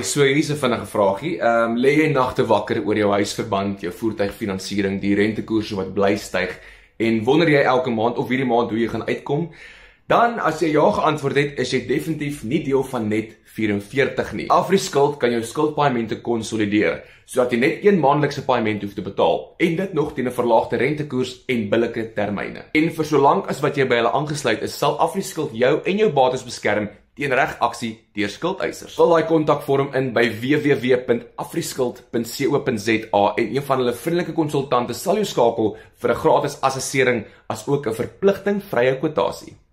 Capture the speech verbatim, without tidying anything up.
so hier's 'n vinnige vraagie. Ehm um, lê jy nagte wakker oor jou huisverband, jou voertuigfinansiering, die rentekoerse wat bly styg en wonder jy elke maand of hierdie maand hoe jy gaan uitkom? Dan as jy ja geantwoord het, is jy definitief nie deel van net vyf-en-veertig nie. AfriSkuld kan jou skuldpaaiemente konsolideer, sodat jy net een maandelikse paaiement hoef te betaal en dit nog teen 'n verlaagde rentekoers en billike termyne. En vir solank as wat jy by hulle aangesluit is, sal AfriSkuld jou en jou bates beskerm teen regaksie deur skuldeisers. Vul daai kontakvorm in by w w w punt afriskuld punt co punt za en een van hulle vriendelike konsultante sal jou skakel vir 'n gratis assessering as ook 'n verpligtingvrye kwotasie.